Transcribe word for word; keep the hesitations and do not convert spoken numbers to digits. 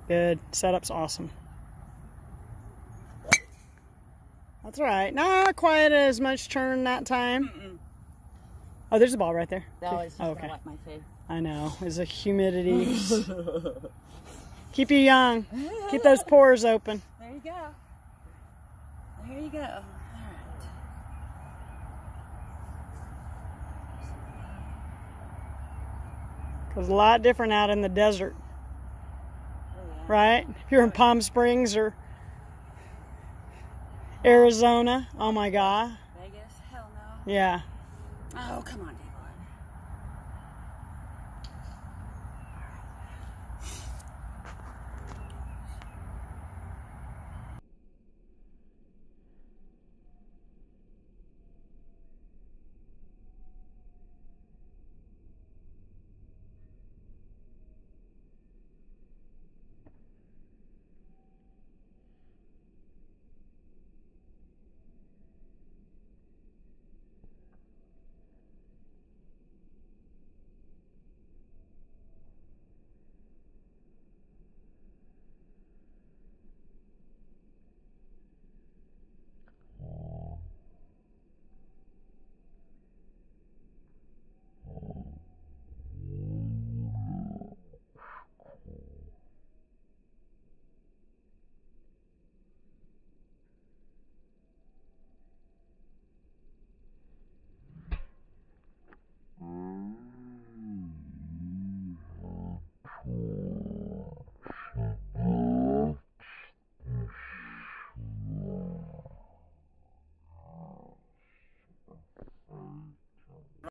Good. Setup's awesome. That's right. Not quite as much turn that time. Mm-mm. Oh, there's a ball right there. No, it's just oh, okay. gonna wipe my face. I know. There's a humidity. Keep you young. Keep those pores open. There you go. There you go. All right. It's a lot different out in the desert. Oh, yeah. Right? If you're in Palm Springs or Arizona. Oh my God. Vegas? Hell no. Yeah. Oh, come on.